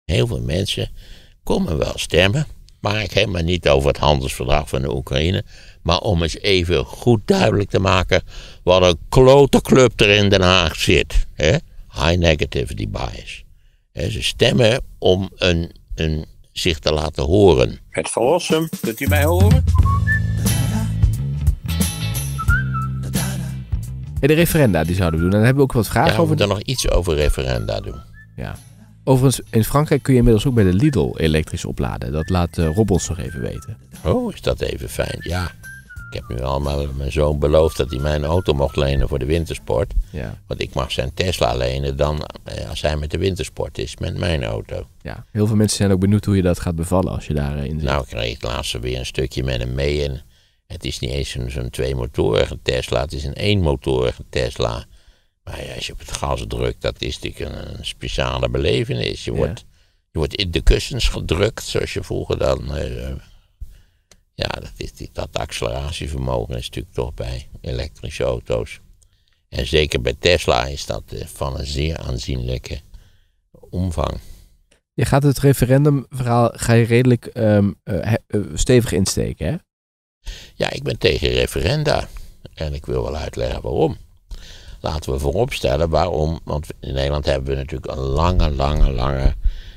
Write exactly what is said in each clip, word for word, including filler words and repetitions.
heel veel mensen komen wel stemmen. Maar ik helemaal niet over het handelsverdrag van de Oekraïne. Maar om eens even goed duidelijk te maken wat een klote club er in Den Haag zit. Hè? High negativity bias. Hè, ze stemmen om een, een, zich te laten horen. Het verlossen, kunt u mij horen? De referenda die zouden we doen. En dan hebben we ook wat vragen ja, we over. moeten nog iets over referenda doen. Ja. Overigens, in Frankrijk kun je inmiddels ook bij de Lidl elektrisch opladen. Dat laat uh, Rob ons nog even weten. Oh, is dat even fijn. Ja, ik heb nu allemaal mijn zoon beloofd dat hij mijn auto mocht lenen voor de wintersport. Ja. Want ik mag zijn Tesla lenen dan als hij met de wintersport is, met mijn auto. Ja, heel veel mensen zijn ook benieuwd hoe je dat gaat bevallen als je daarin zit. Nou, ik kreeg laatst weer een stukje met hem mee en het is niet eens zo'n, zo'n tweemotorige Tesla, het is een eenmotorige Tesla. Maar ja, als je op het gas drukt, dat is natuurlijk een, een speciale belevenis. Je, ja. wordt, je wordt in de kussens gedrukt, zoals je vroeger dan... Uh, ja, dat, is, dat acceleratievermogen is natuurlijk toch bij elektrische auto's. En zeker bij Tesla is dat uh, van een zeer aanzienlijke omvang. Je gaat het referendumverhaal ga je redelijk um, uh, uh, stevig insteken, hè? Ja, ik ben tegen referenda. En ik wil wel uitleggen waarom. Laten we vooropstellen waarom, want in Nederland hebben we natuurlijk een lange, lange, lange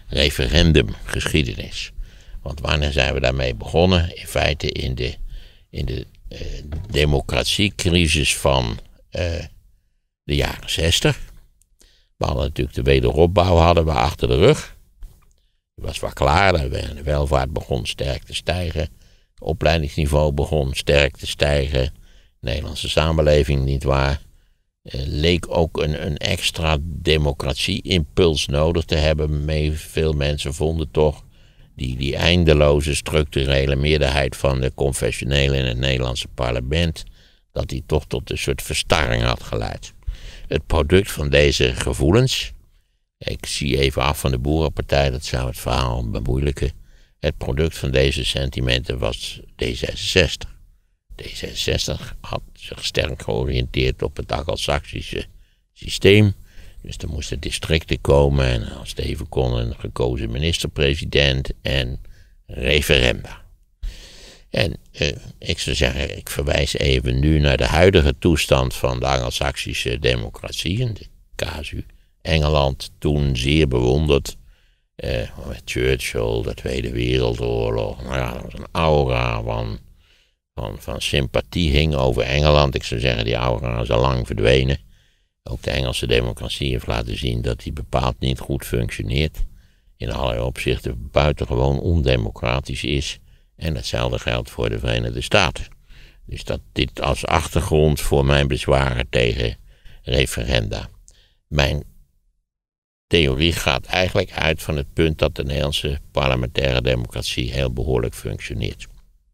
referendumgeschiedenis. Want wanneer zijn we daarmee begonnen? In feite in de, in de uh, democratiecrisis van uh, de jaren zestig. We hadden natuurlijk de wederopbouw hadden we achter de rug. Die was wel klaar, de welvaart begon sterk te stijgen. Het opleidingsniveau begon sterk te stijgen. De Nederlandse samenleving, nietwaar. Uh, leek ook een, een extra democratie-impuls nodig te hebben. Mee, veel mensen vonden toch die, die eindeloze structurele meerderheid van de confessionelen in het Nederlandse parlement, dat die toch tot een soort verstarring had geleid. Het product van deze gevoelens, ik zie even af van de Boerenpartij, dat zou het verhaal bemoeilijken. Het product van deze sentimenten was D zesenzestig. D zesenzestig had zich sterk georiënteerd op het Anglo-Saxische systeem. Dus er moesten districten komen en als het even kon een gekozen minister-president en referenda. En eh, ik zou zeggen, ik verwijs even nu naar de huidige toestand van de Anglo-Saxische democratie. De casu Engeland, toen zeer bewonderd. Eh, met Churchill, de Tweede Wereldoorlog. Nou ja, dat was een aura van... Van, van sympathie hing over Engeland. Ik zou zeggen, die aura is al lang verdwenen. Ook de Engelse democratie heeft laten zien dat die bepaald niet goed functioneert. In allerlei opzichten buitengewoon ondemocratisch is. En hetzelfde geldt voor de Verenigde Staten. Dus dat dit als achtergrond voor mijn bezwaren tegen referenda. Mijn theorie gaat eigenlijk uit van het punt dat de Nederlandse parlementaire democratie heel behoorlijk functioneert.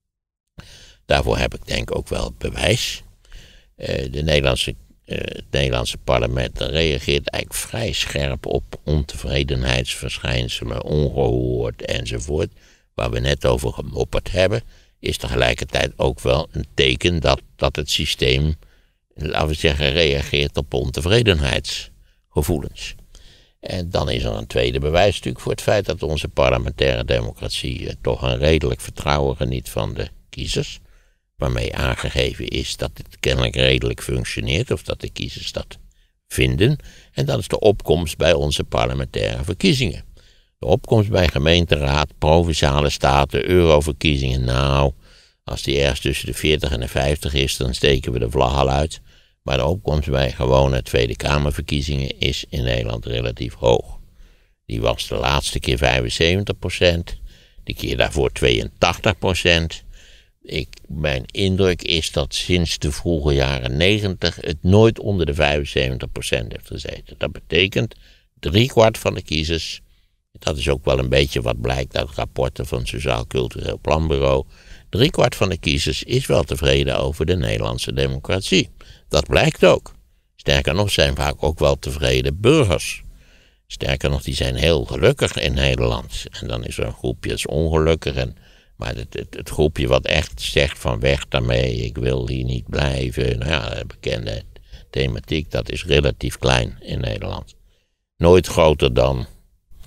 Daarvoor heb ik denk ook wel bewijs. Uh, de Nederlandse, uh, het Nederlandse parlement reageert eigenlijk vrij scherp op ontevredenheidsverschijnselen, ongehoord enzovoort. Waar we net over gemopperd hebben, is tegelijkertijd ook wel een teken dat, dat het systeem, laten we zeggen, reageert op ontevredenheidsgevoelens. En dan is er een tweede bewijs natuurlijk voor het feit dat onze parlementaire democratie uh, toch een redelijk vertrouwen geniet van de kiezers. Waarmee aangegeven is dat het kennelijk redelijk functioneert, of dat de kiezers dat vinden. En dat is de opkomst bij onze parlementaire verkiezingen. De opkomst bij gemeenteraad, provinciale staten, euroverkiezingen. Nou, als die ergens tussen de veertig en de vijftig is, dan steken we de vlag al uit. Maar de opkomst bij gewone Tweede Kamerverkiezingen is in Nederland relatief hoog. Die was de laatste keer vijfenzeventig procent, die keer daarvoor tweeëntachtig procent. Ik, mijn indruk is dat sinds de vroege jaren negentig het nooit onder de vijfenzeventig procent heeft gezeten. Dat betekent driekwart van de kiezers, dat is ook wel een beetje wat blijkt uit rapporten van het Sociaal Cultureel Planbureau, driekwart van de kiezers is wel tevreden over de Nederlandse democratie. Dat blijkt ook. Sterker nog, zijn vaak ook wel tevreden burgers. Sterker nog, die zijn heel gelukkig in Nederland. En dan is er een groepje dat is ongelukkig en maar het, het, het groepje wat echt zegt van weg daarmee, ik wil hier niet blijven. Nou ja, de bekende thematiek, dat is relatief klein in Nederland. Nooit groter dan,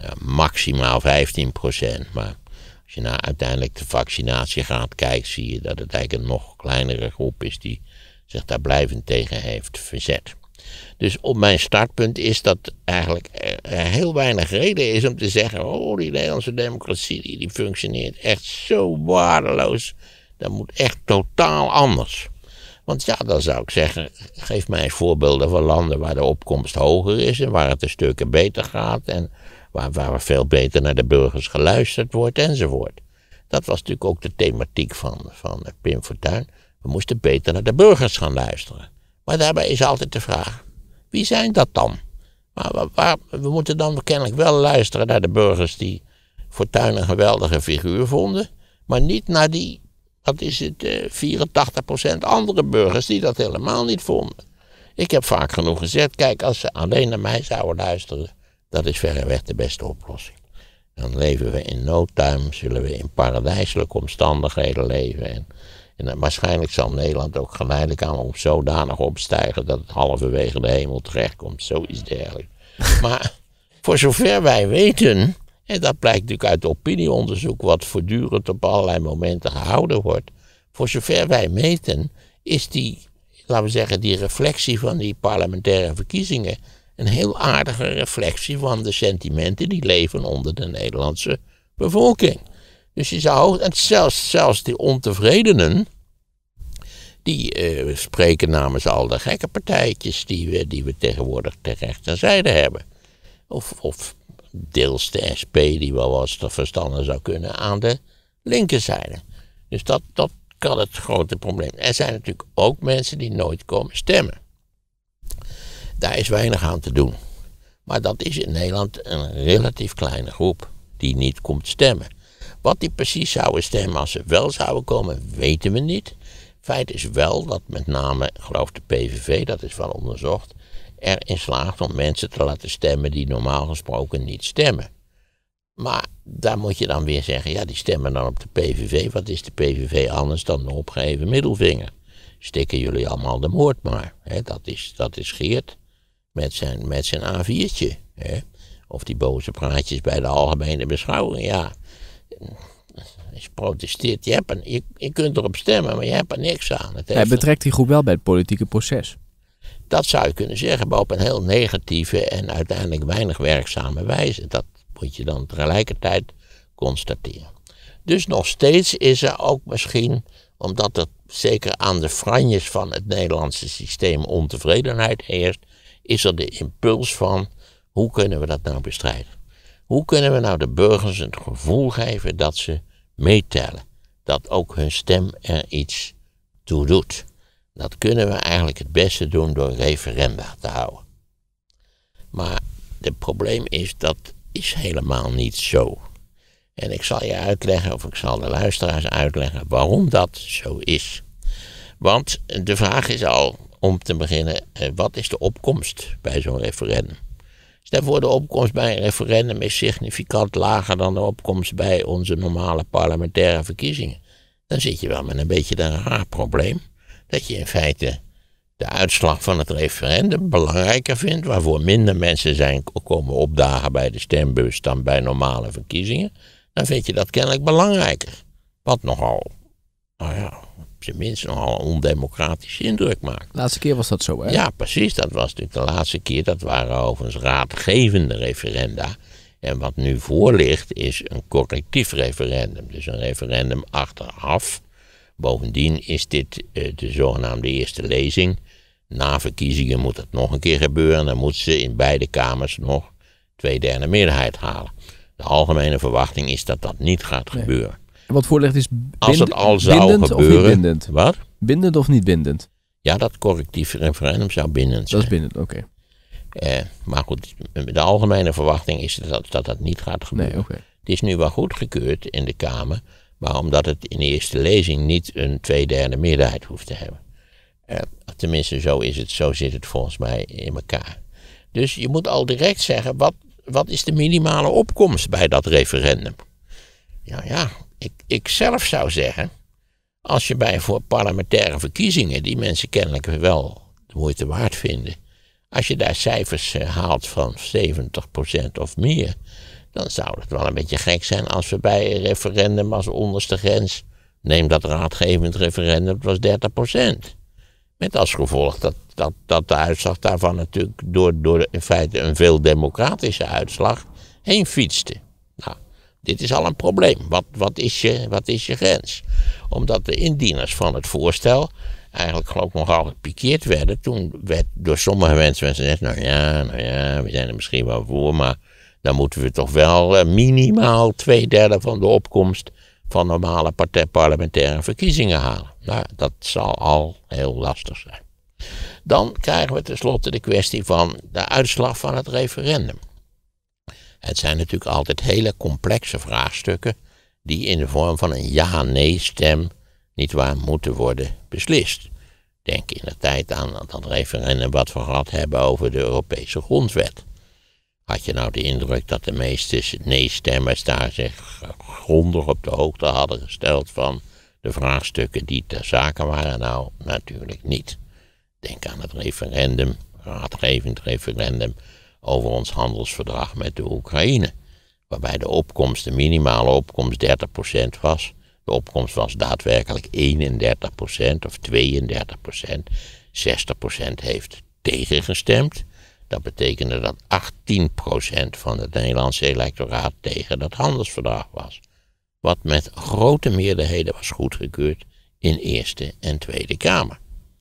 ja, maximaal vijftien procent. Maar als je naar uiteindelijk de vaccinatiegraad kijkt, zie je dat het eigenlijk een nog kleinere groep is die zich daar blijvend tegen heeft verzet. Dus op mijn startpunt is dat eigenlijk er heel weinig reden is om te zeggen, oh, die Nederlandse democratie die, die functioneert echt zo waardeloos. Dat moet echt totaal anders. Want ja, dan zou ik zeggen, geef mij voorbeelden van landen waar de opkomst hoger is en waar het een stukken beter gaat en waar, waar veel beter naar de burgers geluisterd wordt enzovoort. Dat was natuurlijk ook de thematiek van, van Pim Fortuyn. We moesten beter naar de burgers gaan luisteren. Maar daarbij is altijd de vraag, wie zijn dat dan? Maar waar, waar, we moeten dan kennelijk wel luisteren naar de burgers die Fortuyn een geweldige figuur vonden, maar niet naar die, wat is het, uh, vierentachtig procent andere burgers die dat helemaal niet vonden. Ik heb vaak genoeg gezegd, kijk, als ze alleen naar mij zouden luisteren, dat is verreweg de beste oplossing. Dan leven we in no time, zullen we in paradijselijke omstandigheden leven. En, en waarschijnlijk zal Nederland ook geleidelijk aan op zodanig opstijgen dat het halverwege de hemel terechtkomt. Zoiets dergelijks. Maar voor zover wij weten, en dat blijkt natuurlijk uit opinieonderzoek wat voortdurend op allerlei momenten gehouden wordt. Voor zover wij weten is die, laten we zeggen, die reflectie van die parlementaire verkiezingen een heel aardige reflectie van de sentimenten die leven onder de Nederlandse bevolking. Dus je zou, en zelfs, zelfs die ontevredenen, die uh, spreken namens al de gekke partijtjes die we, die we tegenwoordig ter rechterzijde hebben. Of, of deels de S P die wel wat verstanden zou kunnen aan de linkerzijde. Dus dat, dat kan het grote probleem. Er zijn natuurlijk ook mensen die nooit komen stemmen. Daar is weinig aan te doen. Maar dat is in Nederland een relatief kleine groep die niet komt stemmen. Wat die precies zouden stemmen als ze wel zouden komen, weten we niet. Feit is wel dat met name, geloof de P V V, dat is wel onderzocht, erin slaagt om mensen te laten stemmen die normaal gesproken niet stemmen. Maar daar moet je dan weer zeggen, ja, die stemmen dan op de P V V. Wat is de P V V anders dan de opgeheven middelvinger? Stikken jullie allemaal de moord maar. Hè? Dat is, dat is Geert met zijn, met zijn A viertje. Hè? Of die boze praatjes bij de algemene beschouwing. Ja, als je protesteert, je, hebt een, je, je kunt erop stemmen, maar je hebt er niks aan. Het Hij betrekt die groep wel bij het politieke proces. Dat zou je kunnen zeggen, maar op een heel negatieve en uiteindelijk weinig werkzame wijze. Dat moet je dan tegelijkertijd constateren. Dus nog steeds is er ook misschien, omdat er zeker aan de franjes van het Nederlandse systeem ontevredenheid heerst, is er de impuls van, hoe kunnen we dat nou bestrijden? Hoe kunnen we nou de burgers het gevoel geven dat ze meetellen? Dat ook hun stem er iets toe doet. Dat kunnen we eigenlijk het beste doen door referenda te houden. Maar het probleem is, dat is helemaal niet zo. En ik zal je uitleggen, of ik zal de luisteraars uitleggen, waarom dat zo is. Want de vraag is al, om te beginnen, wat is de opkomst bij zo'n referendum? Stel voor, de opkomst bij een referendum is significant lager dan de opkomst bij onze normale parlementaire verkiezingen. Dan zit je wel met een beetje een raar probleem. Dat je in feite de uitslag van het referendum belangrijker vindt, waarvoor minder mensen zijn komen opdagen bij de stembus dan bij normale verkiezingen. Dan vind je dat kennelijk belangrijker. Wat nogal, nou ja, op zijn minst nogal een ondemocratische indruk maakt. De laatste keer was dat zo, hè? Ja, precies. Dat was natuurlijk de laatste keer. Dat waren overigens raadgevende referenda. En wat nu voor ligt is een correctief referendum. Dus een referendum achteraf. Bovendien is dit uh, de zogenaamde eerste lezing. Na verkiezingen moet het nog een keer gebeuren. Dan moet ze in beide kamers nog twee derde meerderheid halen. De algemene verwachting is dat dat niet gaat nee. gebeuren. En wat voorligt is bind, als het al zou bindend gebeuren, of niet bindend? Wat? Bindend of niet bindend? Ja, dat correctief referendum zou bindend zijn. Dat is bindend, oké. Okay. Uh, maar goed, de algemene verwachting is dat dat, dat niet gaat gebeuren. Nee, okay. Het is nu wel goedgekeurd in de Kamer, maar omdat het in de eerste lezing niet een tweederde meerderheid hoeft te hebben. Uh, tenminste, zo is het, zo zit het volgens mij in elkaar. Dus je moet al direct zeggen, wat, wat is de minimale opkomst bij dat referendum? Ja, ja, ik, ik zelf zou zeggen, als je bij voor parlementaire verkiezingen, die mensen kennelijk wel de moeite waard vinden, als je daar cijfers uh, haalt van zeventig procent of meer, dan zou het wel een beetje gek zijn als we bij een referendum als onderste grens, neem dat raadgevend referendum, het was dertig procent. Met als gevolg dat, dat, dat de uitslag daarvan natuurlijk door, door in feite een veel democratische uitslag heen fietste. Nou, dit is al een probleem. Wat, wat, is je, wat is je grens? Omdat de indieners van het voorstel eigenlijk geloof ik nogal gepikeerd werden. Toen werd door sommige mensen gezegd, nou ja, nou ja, we zijn er misschien wel voor, maar dan moeten we toch wel uh, minimaal twee derde van de opkomst van normale partij, parlementaire verkiezingen halen. Nou, dat zal al heel lastig zijn. Dan krijgen we tenslotte de kwestie van de uitslag van het referendum. Het zijn natuurlijk altijd hele complexe vraagstukken die in de vorm van een ja-nee-stem nietwaar moeten worden beslist. Denk in de tijd aan dat referendum wat we gehad hebben over de Europese grondwet. Had je nou de indruk dat de meeste nee-stemmers daar zich grondig op de hoogte hadden gesteld van de vraagstukken die ter zake waren? Nou, natuurlijk niet. Denk aan het referendum, raadgevend referendum over ons handelsverdrag met de Oekraïne. Waarbij de opkomst, de minimale opkomst dertig procent was. De opkomst was daadwerkelijk eenendertig procent of tweeëndertig procent. zestig procent heeft tegengestemd. Dat betekende dat achttien procent van het Nederlandse electoraat tegen dat handelsverdrag was. Wat met grote meerderheden was goedgekeurd in Eerste en Tweede Kamer.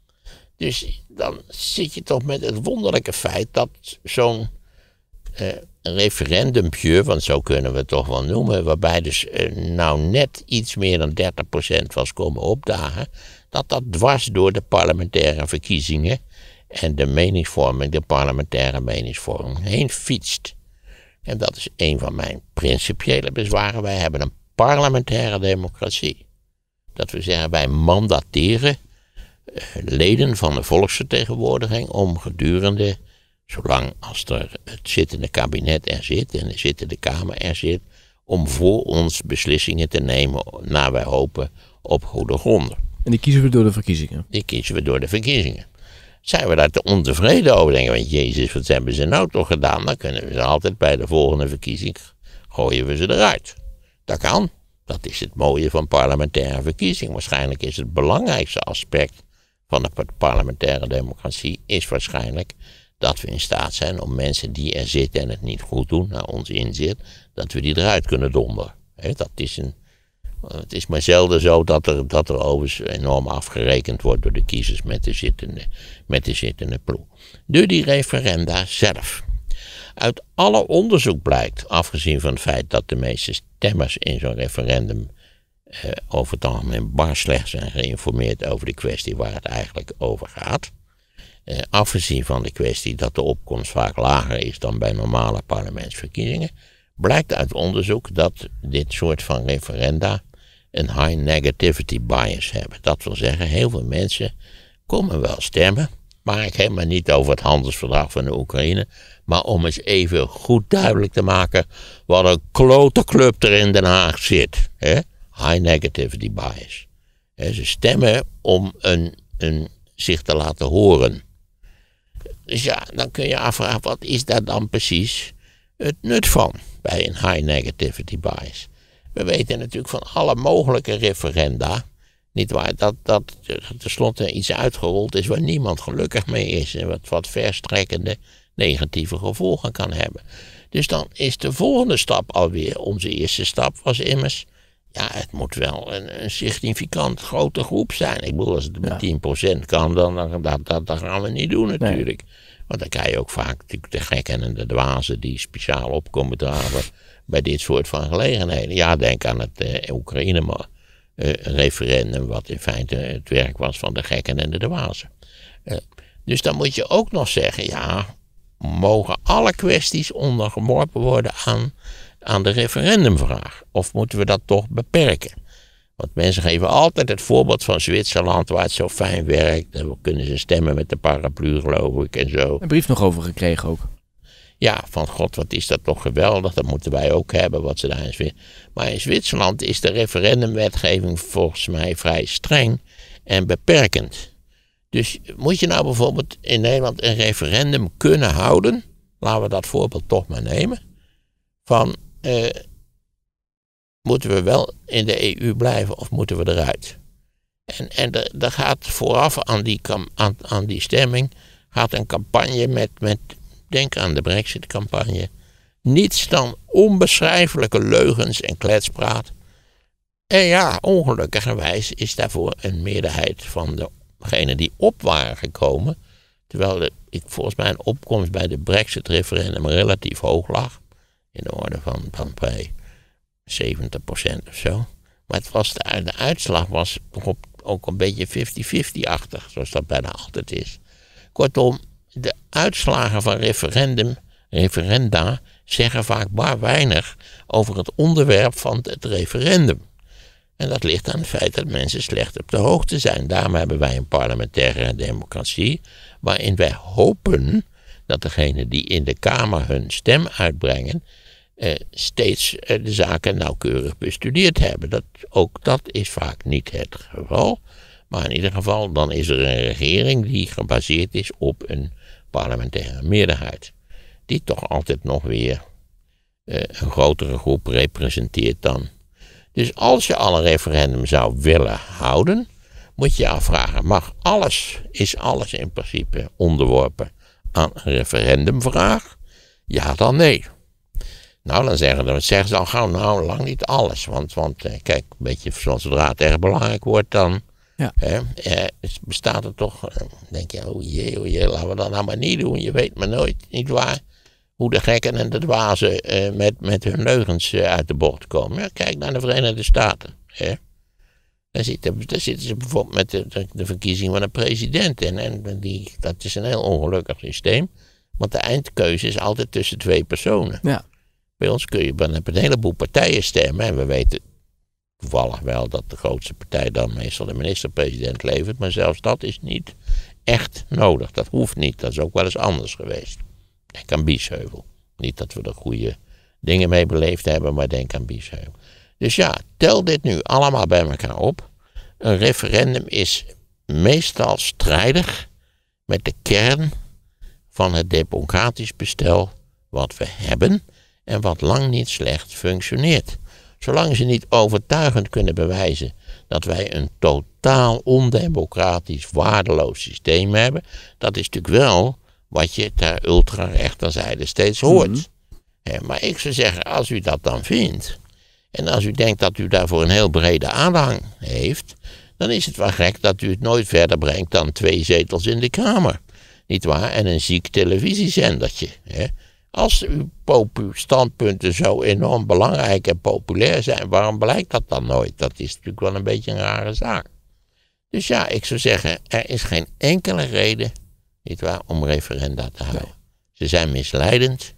Dus dan zit je toch met het wonderlijke feit dat zo'n eh, referendumpje, want zo kunnen we het toch wel noemen, waarbij dus eh, nou net iets meer dan dertig procent was komen opdagen, dat dat dwars door de parlementaire verkiezingen en de meningsvorming, de parlementaire meningsvorming heen fietst. En dat is een van mijn principiële bezwaren. Wij hebben een parlementaire democratie. Dat we zeggen, wij mandateren uh, leden van de volksvertegenwoordiging om gedurende, zolang als er het zittende kabinet er zit en de zittende Kamer er zit, om voor ons beslissingen te nemen, naar wij hopen, op goede gronden. En die kiezen we door de verkiezingen? Die kiezen we door de verkiezingen. Zijn we daar te ontevreden over, denken we, jezus, wat hebben ze nou toch gedaan? Dan kunnen we ze altijd bij de volgende verkiezing, gooien we ze eruit. Dat kan. Dat is het mooie van parlementaire verkiezing. Waarschijnlijk is het belangrijkste aspect van de parlementaire democratie, is waarschijnlijk dat we in staat zijn om mensen die er zitten en het niet goed doen, naar ons inzit, dat we die eruit kunnen donderen. He, dat is een, het is maar zelden zo dat er, dat er overigens enorm afgerekend wordt door de kiezers met de zittende, met de zittende ploeg. Door die referenda zelf. Uit alle onderzoek blijkt, afgezien van het feit dat de meeste stemmers in zo'n referendum eh, over het algemeen bar slecht zijn geïnformeerd over de kwestie waar het eigenlijk over gaat. Eh, afgezien van de kwestie dat de opkomst vaak lager is dan bij normale parlementsverkiezingen, blijkt uit onderzoek dat dit soort van referenda een high negativity bias hebben. Dat wil zeggen, heel veel mensen komen wel stemmen, maar ik helemaal niet over het handelsverdrag van de Oekraïne, maar om eens even goed duidelijk te maken wat een klote club er in Den Haag zit. Hè? High negativity bias. Hè, ze stemmen om een, een, zich te laten horen. Dus ja, dan kun je afvragen, wat is daar dan precies het nut van bij een high negativity bias? We weten natuurlijk van alle mogelijke referenda, niet waar, dat, dat tenslotte iets uitgerold is waar niemand gelukkig mee is en wat, wat verstrekkende negatieve gevolgen kan hebben. Dus dan is de volgende stap alweer, onze eerste stap was immers, ja, het moet wel een, een significant grote groep zijn. Ik bedoel, als het met ja. tien procent kan, dan, dan dat, dat, dat gaan we niet doen natuurlijk. Nee. Want dan krijg je ook vaak de gekken en de dwazen die speciaal opkomen draven bij dit soort van gelegenheden. Ja, denk aan het uh, Oekraïne-referendum, uh, wat in feite het werk was van de gekken en de dwazen. Uh, dus dan moet je ook nog zeggen, ja, mogen alle kwesties ondergeworpen worden aan, aan de referendumvraag? Of moeten we dat toch beperken? Want mensen geven altijd het voorbeeld van Zwitserland, waar het zo fijn werkt. Dan kunnen ze stemmen met de paraplu, geloof ik, en zo. Een brief nog over gekregen ook. Ja, van god, wat is dat toch geweldig. Dat moeten wij ook hebben, wat ze daar in Zwitserland. Maar in Zwitserland is de referendumwetgeving volgens mij vrij streng en beperkend. Dus moet je nou bijvoorbeeld in Nederland een referendum kunnen houden, laten we dat voorbeeld toch maar nemen, van uh, moeten we wel in de E U blijven of moeten we eruit? En, en er gaat vooraf aan die, aan, aan die stemming gaat een campagne met, met, denk aan de Brexit-campagne, niets dan onbeschrijfelijke leugens en kletspraat. En ja, ongelukkigerwijs is daarvoor een meerderheid van degenen die op waren gekomen, terwijl de, ik, volgens mij een opkomst bij de Brexit-referendum relatief hoog lag, in de orde van, van bij zeventig procent of zo. Maar het was de, de uitslag was op, ook een beetje vijftig-vijftig-achtig, zoals dat bijna altijd is. Kortom, de uitslagen van referendum, referenda zeggen vaak maar weinig over het onderwerp van het referendum. En dat ligt aan het feit dat mensen slecht op de hoogte zijn. Daarom hebben wij een parlementaire democratie, waarin wij hopen dat degenen die in de Kamer hun stem uitbrengen, eh, steeds eh, de zaken nauwkeurig bestudeerd hebben. Dat, ook dat is vaak niet het geval. Maar in ieder geval, dan is er een regering die gebaseerd is op een parlementaire meerderheid. Die toch altijd nog weer eh, een grotere groep representeert dan. Dus als je al een referendum zou willen houden, moet je je afvragen, mag alles, is alles in principe onderworpen aan een referendumvraag? Ja dan nee. Nou, dan zeggen, dan zeggen ze al gauw, nou, lang niet alles. Want, want kijk, een beetje zodra het erg belangrijk wordt, dan ja. hè, eh, bestaat er toch, dan denk je, oh jee, oh jee, laten we dat nou maar niet doen. Je weet maar nooit, niet waar, hoe de gekken en de dwazen eh, met, met hun leugens eh, uit de bocht komen. Ja, kijk naar de Verenigde Staten. Hè. Daar, zitten, daar zitten ze bijvoorbeeld met de, de, de verkiezing van een president. En, en die, dat is een heel ongelukkig systeem. Want de eindkeuze is altijd tussen twee personen. Ja. Bij ons kun je bij een heleboel partijen stemmen. En we weten toevallig wel dat de grootste partij dan meestal de minister-president levert. Maar zelfs dat is niet echt nodig. Dat hoeft niet. Dat is ook wel eens anders geweest. Denk aan Biesheuvel. Niet dat we er goede dingen mee beleefd hebben, maar denk aan Biesheuvel. Dus ja, tel dit nu allemaal bij elkaar op. Een referendum is meestal strijdig met de kern van het democratisch bestel wat we hebben en wat lang niet slecht functioneert. Zolang ze niet overtuigend kunnen bewijzen dat wij een totaal ondemocratisch, waardeloos systeem hebben, dat is natuurlijk wel wat je ter ultra-rechterzijde steeds hoort. Mm-hmm. He, maar ik zou zeggen, als u dat dan vindt, en als u denkt dat u daarvoor een heel brede aanhang heeft, dan is het wel gek dat u het nooit verder brengt dan twee zetels in de Kamer. Niet waar? En een ziek televisiezendertje. He. Als uw popu standpunten zo enorm belangrijk en populair zijn, waarom blijkt dat dan nooit? Dat is natuurlijk wel een beetje een rare zaak. Dus ja, ik zou zeggen, er is geen enkele reden, niet waar, om referenda te houden. Nee. Ze zijn misleidend.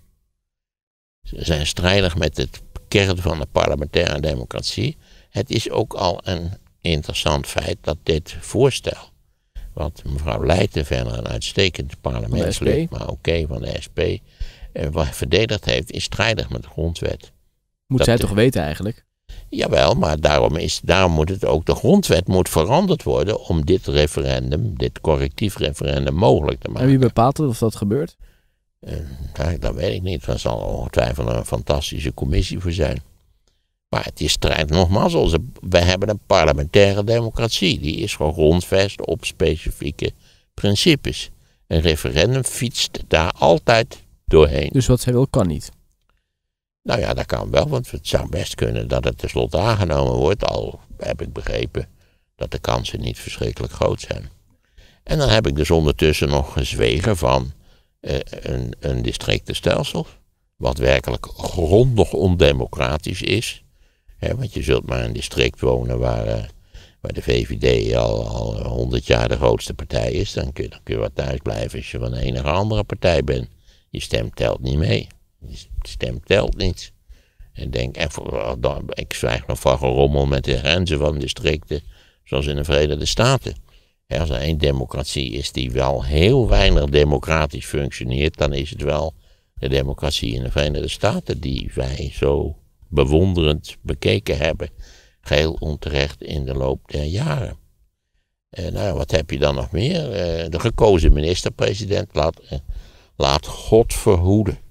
Ze zijn strijdig met het kern van de parlementaire democratie. Het is ook al een interessant feit dat dit voorstel, wat mevrouw Leijten, verder een uitstekend parlementslid, maar oké okay, van de S P, eh, verdedigd heeft, is strijdig met de grondwet. Moet dat zij de, toch weten eigenlijk? Jawel, maar daarom, is, daarom moet het ook, de grondwet moet veranderd worden om dit referendum, dit correctief referendum mogelijk te maken. En wie bepaalt het of dat gebeurt? Uh, dat, dat weet ik niet. Er zal ongetwijfeld een fantastische commissie voor zijn. Maar het is strijd nogmaals. Onze, wij hebben een parlementaire democratie. Die is gegrondvest op specifieke principes. Een referendum fietst daar altijd doorheen. Dus wat zij wil kan niet? Nou ja, dat kan wel. Want het zou best kunnen dat het tenslotte aangenomen wordt. Al heb ik begrepen dat de kansen niet verschrikkelijk groot zijn. En dan heb ik dus ondertussen nog gezwegen van Uh, een, een districtenstelsel, wat werkelijk grondig ondemocratisch is. He, want je zult maar in een district wonen waar, uh, waar de V V D al, al honderd jaar de grootste partij is. Dan kun, dan kun je wat thuis blijven als je van een enige andere partij bent. Je stem telt niet mee. Je stem telt niet. En denk, en voor, dan, ik zwijg nog van gerommel met de grenzen van districten, zoals in de Verenigde Staten. Als er één democratie is die wel heel weinig democratisch functioneert, dan is het wel de democratie in de Verenigde Staten die wij zo bewonderend bekeken hebben, geheel onterecht in de loop der jaren. En nou, wat heb je dan nog meer? De gekozen minister-president laat, laat God verhoeden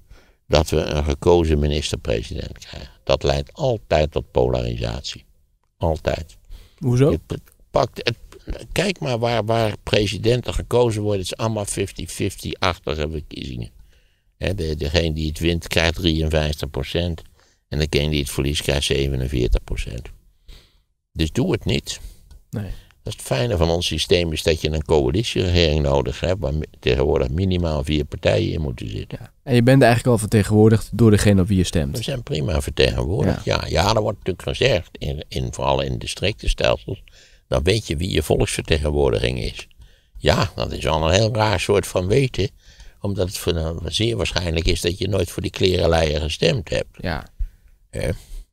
dat we een gekozen minister-president krijgen. Dat leidt altijd tot polarisatie. Altijd. Hoezo? Het pakt, het, kijk maar waar, waar presidenten gekozen worden. Het is allemaal vijftig-vijftig-achtige verkiezingen. He, de, degene die het wint krijgt drieënvijftig procent. En degene die het verliest krijgt zevenenveertig procent. Dus doe het niet. Nee. Dat is het fijne van ons systeem, is dat je een coalitieregering nodig hebt, waar tegenwoordig minimaal vier partijen in moeten zitten. Ja. En je bent eigenlijk al vertegenwoordigd door degene op wie je stemt. We zijn prima vertegenwoordigd. Ja, ja, ja er wordt natuurlijk gezegd, in, in, vooral in districtenstelsels, dan weet je wie je volksvertegenwoordiging is. Ja, dat is al een heel raar soort van weten, omdat het voor, uh, zeer waarschijnlijk is dat je nooit voor die klerenleier gestemd hebt. Ja. Uh,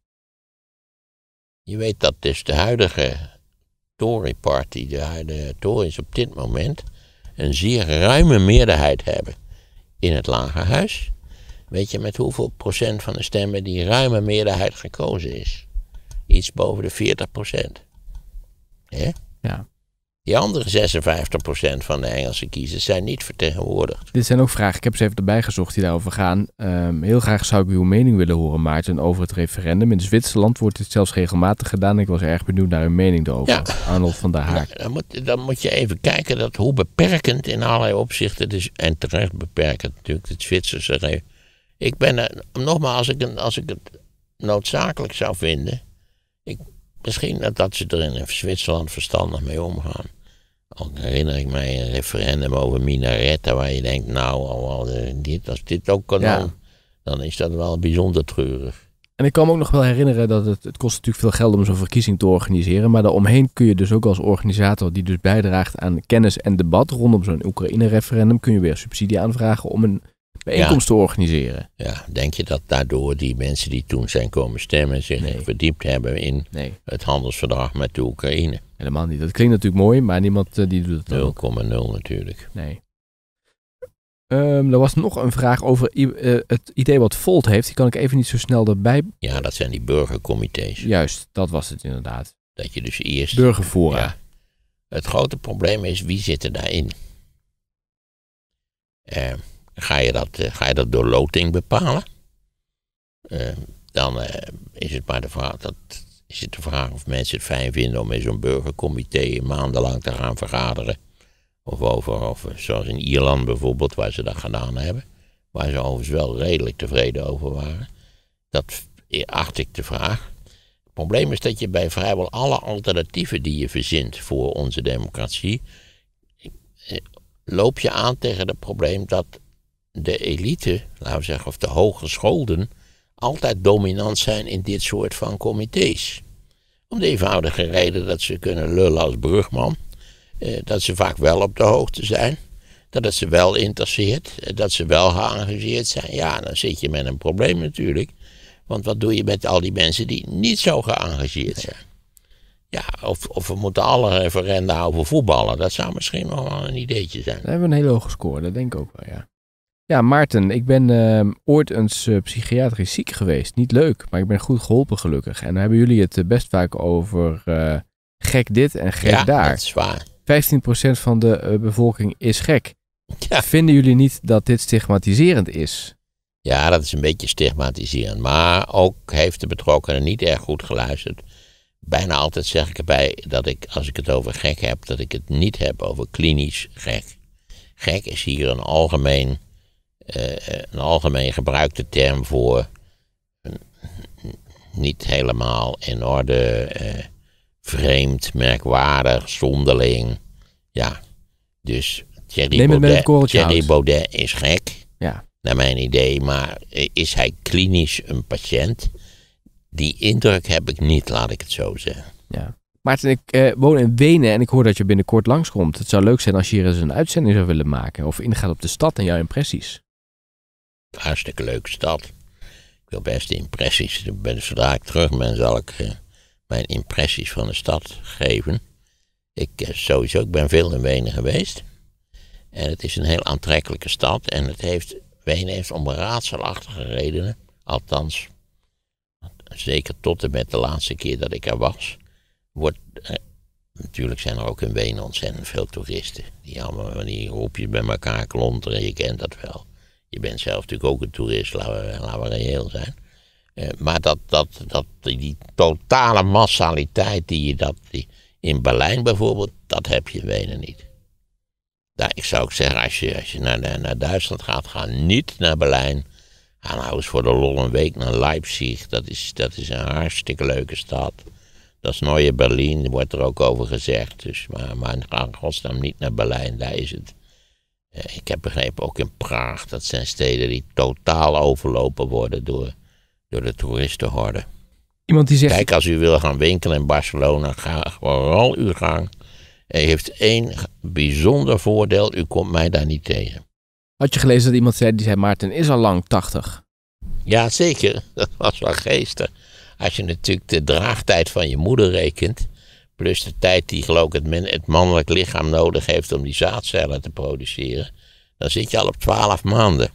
je weet dat dus de huidige Tory-party, de huidige Tories op dit moment, een zeer ruime meerderheid hebben in het Lagerhuis. Weet je met hoeveel procent van de stemmen die ruime meerderheid gekozen is? Iets boven de veertig procent. Hè? Ja. Die andere zesenvijftig procent van de Engelse kiezers zijn niet vertegenwoordigd. Dit zijn ook vragen, ik heb ze even erbij gezocht die daarover gaan. Um, heel graag zou ik uw mening willen horen, Maarten, over het referendum. In Zwitserland wordt dit zelfs regelmatig gedaan. Ik was erg benieuwd naar uw mening daarover. Ja. Arnold van der Haak. Nou, dan, moet, dan moet je even kijken dat hoe beperkend in allerlei opzichten, dus, en terecht beperkend natuurlijk, het Zwitserse referendum. Ik ben er, nogmaals, als ik, als ik het noodzakelijk zou vinden, ik, misschien dat, dat ze er in Zwitserland verstandig mee omgaan. Al herinner ik mij een referendum over minaretten, waar je denkt, nou, al, dit, als dit ook kan, ja. dan, dan is dat wel bijzonder treurig. En ik kan me ook nog wel herinneren dat het, het kost natuurlijk veel geld om zo'n verkiezing te organiseren, maar daaromheen kun je dus ook als organisator die dus bijdraagt aan kennis en debat rondom zo'n Oekraïne-referendum, kun je weer subsidie aanvragen om een bijeenkomst ja. te organiseren. Ja, denk je dat daardoor die mensen die toen zijn komen stemmen zich nee. verdiept hebben in nee. het handelsverdrag met de Oekraïne? Helemaal niet. Dat klinkt natuurlijk mooi, maar niemand uh, die doet het nul komma nul natuurlijk. Nee. Um, er was nog een vraag over uh, het idee wat Volt heeft. Die kan ik even niet zo snel erbij... Ja, dat zijn die burgercomité's. Juist, dat was het inderdaad. Dat je dus eerst... Burgerfora. Ja. Het grote probleem is, wie zit er daarin? Uh, ga, je dat, uh, ga je dat door loting bepalen? Uh, dan uh, is het maar de vraag... Dat, is het de vraag of mensen het fijn vinden om in zo'n burgercomité maandenlang te gaan vergaderen. Of over, of zoals in Ierland bijvoorbeeld, waar ze dat gedaan hebben. Waar ze overigens wel redelijk tevreden over waren. Dat acht ik de vraag. Het probleem is dat je bij vrijwel alle alternatieven die je verzint voor onze democratie, loop je aan tegen het probleem dat de elite, laten we zeggen, of de hogeschoolden, altijd dominant zijn in dit soort van comité's. Om de eenvoudige reden dat ze kunnen lullen als brugman. Eh, dat ze vaak wel op de hoogte zijn. Dat het ze wel interesseert. Eh, dat ze wel geëngageerd zijn. Ja, dan zit je met een probleem natuurlijk. Want wat doe je met al die mensen die niet zo geëngageerd zijn? Ja, of, of we moeten alle referenda over voetballen. Dat zou misschien nog wel een ideetje zijn. We hebben een hele hoge score, dat denk ik ook wel, ja. Ja, Maarten, ik ben uh, ooit eens uh, psychiatrisch ziek geweest. Niet leuk, maar ik ben goed geholpen gelukkig. En dan hebben jullie het uh, best vaak over uh, gek dit en gek ja, daar. Ja, dat is waar. vijftien procent van de uh, bevolking is gek. Ja. Vinden jullie niet dat dit stigmatiserend is? Ja, dat is een beetje stigmatiserend. Maar ook heeft de betrokkenen niet erg goed geluisterd. Bijna altijd zeg ik erbij dat ik, als ik het over gek heb, dat ik het niet heb over klinisch gek. Gek is hier een algemeen... Uh, een algemeen gebruikte term voor uh, niet helemaal in orde, uh, vreemd, merkwaardig, zonderling. Ja, dus Thierry, Baudet, Thierry Baudet is gek, ja. naar mijn idee, maar is hij klinisch een patiënt? Die indruk heb ik niet, laat ik het zo zeggen. Ja. Maarten, ik uh, woon in Wenen en ik hoor dat je binnenkort langskomt. Het zou leuk zijn als je hier eens een uitzending zou willen maken of ingaat op de stad en jouw impressies. Hartstikke leuke stad. Ik wil best de impressies. Zodra ik terug ben, zal ik uh, mijn impressies van de stad geven. Ik uh, sowieso, ik ben veel in Wenen geweest. En het is een heel aantrekkelijke stad. En het heeft, Wenen heeft om raadselachtige redenen, althans, zeker tot en met de laatste keer dat ik er was, wordt, uh, natuurlijk zijn er ook in Wenen ontzettend veel toeristen. Die allemaal die groepjes bij elkaar klonteren, je kent dat wel. Je bent zelf natuurlijk ook een toerist, laten we, laten we reëel zijn. Uh, maar dat, dat, dat, die, die totale massaliteit die je dat, die, in Berlijn bijvoorbeeld, dat heb je in Wenen niet. Daar, ik zou ook zeggen, als je, als je naar, naar Duitsland gaat, ga niet naar Berlijn. Ga nou eens voor de lol een week naar Leipzig. Dat is, dat is een hartstikke leuke stad. Dat is Neue Berlin, wordt er ook over gezegd. Dus, maar, maar ga in godsnaam niet naar Berlijn, daar is het. Uh, ik heb begrepen, ook in Praag, dat zijn steden die totaal overlopen worden door, door de toeristenhorden. Iemand die zegt... Kijk, als u wil gaan winkelen in Barcelona, ga vooral uw gang. Hij heeft één bijzonder voordeel, u komt mij daar niet tegen. Had je gelezen dat iemand zei, die zei Maarten is al lang tachtig? Ja, zeker. Dat was wel geestig. Als je natuurlijk de draagtijd van je moeder rekent, plus de tijd die geloof ik het, men, het mannelijk lichaam nodig heeft om die zaadcellen te produceren, dan zit je al op twaalf maanden.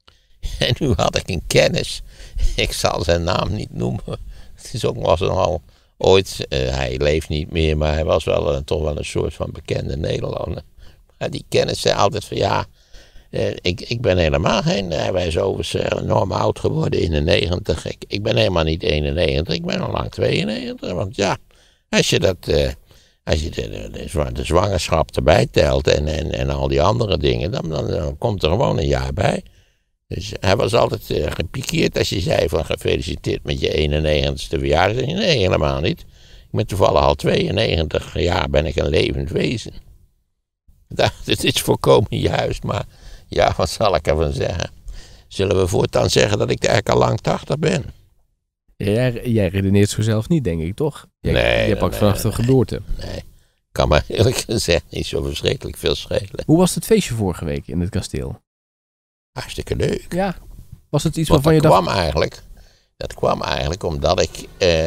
En nu had ik een kennis, ik zal zijn naam niet noemen, het is ook was al ooit, uh, hij leeft niet meer, maar hij was wel uh, toch wel een soort van bekende Nederlander. Maar die kennis zei altijd van ja, uh, ik, ik ben helemaal geen, uh, hij is overigens enorm oud geworden in de negentig. Ik, ik ben helemaal niet eenennegentig, ik ben al lang tweeënnegentig. Want ja, als je dat, uh, als je de, de, de, de zwangerschap erbij telt en, en, en al die andere dingen, dan, dan, dan komt er gewoon een jaar bij. Dus hij was altijd uh, gepikeerd als je zei van gefeliciteerd met je eenennegentigste verjaardag. Nee, helemaal niet. Ik ben toevallig al tweeënnegentig jaar, ben ik een levend wezen. Dat, dit is volkomen juist, maar ja, wat zal ik ervan zeggen? Zullen we voortaan zeggen dat ik eigenlijk al lang tachtig ben? Jij, jij redeneert zo zelf niet, denk ik, toch? Jij, nee. Jij pakt nee, vanaf de nee, geboorte. Nee, kan me eerlijk gezegd niet zo verschrikkelijk veel schelen. Hoe was het feestje vorige week in het kasteel? Hartstikke leuk. Ja, was het iets Want waarvan je dat dacht... kwam eigenlijk, dat kwam eigenlijk omdat ik, eh,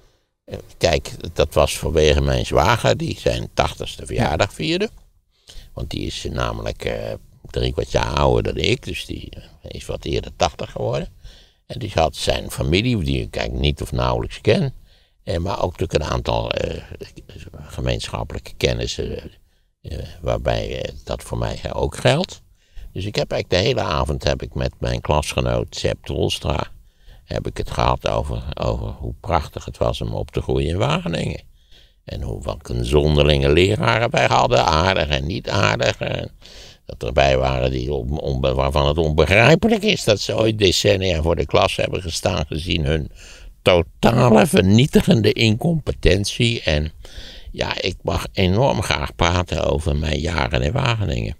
kijk, dat was vanwege mijn zwager die zijn tachtigste verjaardag vierde. Want die is namelijk uh, drie kwart jaar ouder dan ik, dus die is wat eerder tachtig geworden. En die had zijn familie, die ik eigenlijk niet of nauwelijks ken, eh, maar ook natuurlijk een aantal uh, gemeenschappelijke kennissen, uh, waarbij uh, dat voor mij ook geldt. Dus ik heb eigenlijk de hele avond heb ik met mijn klasgenoot Sepp Troelstra heb ik het gehad over, over hoe prachtig het was om op te groeien in Wageningen. En hoe wat een zonderlinge leraren wij hadden, aardig en niet aardig. En dat erbij waren die on, on, waarvan het onbegrijpelijk is dat ze ooit decennia voor de klas hebben gestaan gezien hun totale vernietigende incompetentie. En ja, ik mag enorm graag praten over mijn jaren in Wageningen.